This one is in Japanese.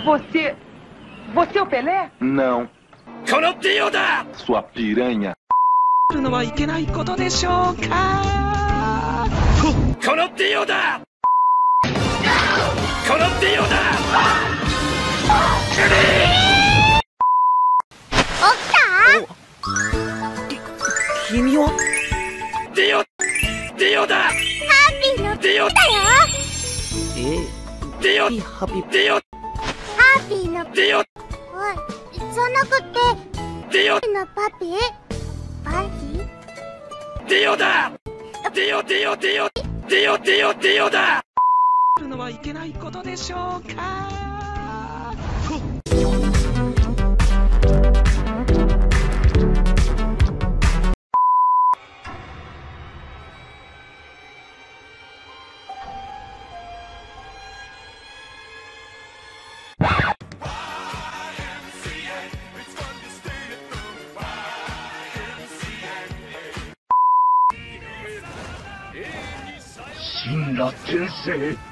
Você... Você é o Pelé? Não. Konodeoda! Sua piranha. Konodeoda! Konodeoda! 君はデオだ。 ハッピーのデオだよ。 デオハッピーデオハッピーのデオおい、じゃなくてデオのパピパピデオだ。デオデオデオデオデオデオだ。 るのはいけないことでしょうか。 神羅転生。